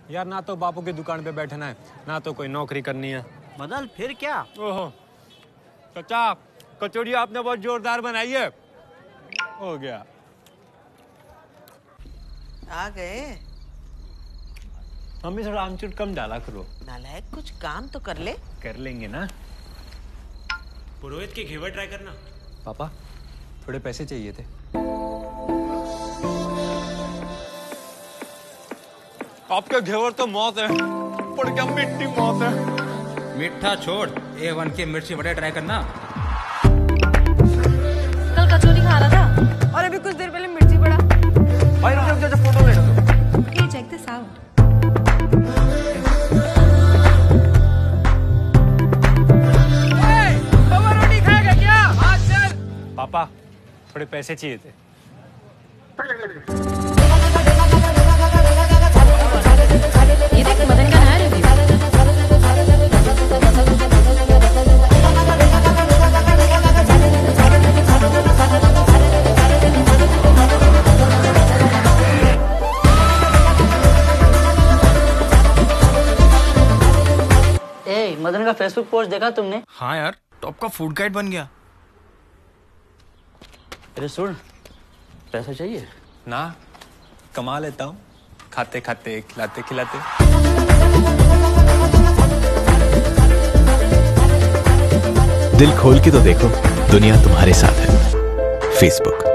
यार ना तो बापू की दुकान पे बैठना है, ना तो कोई नौकरी करनी है। मदन फिर क्या? ओहो चाचा, कचौड़ी आपने बहुत जोरदार बनाई है। हो गया। आ गए। मम्मी थोड़ा आमचूर कम डाला करो। नालायक, कुछ काम तो कर ले। कर लेंगे ना। पुरोहित के घेवर ट्राई करना। पापा थोड़े पैसे चाहिए थे। आपके घेवर तो मौत है, पर क्या मिट्टी मौत है। मीठा छोड़, A1 के मिर्ची बड़े ट्राई करना। कल कचौरी खा रहा था और अभी कुछ देर पहले मिर्ची बड़ा। भाई रुक जा, फोटो ले लो। Okay, check this out. रोटी खाएगा क्या? हाँ चल। पापा थोड़े पैसे चाहिए थे। ये देख मदन का नया रिव्यू। मदन का फेसबुक पोस्ट देखा तुमने? हाँ यार, टॉप का फूड गाइड बन गया। अरे सुन, पैसा चाहिए ना, कमा लेता हूँ खाते खाते खिलाते खिलाते। दिल खोल के तो देखो, दुनिया तुम्हारे साथ है। फेसबुक।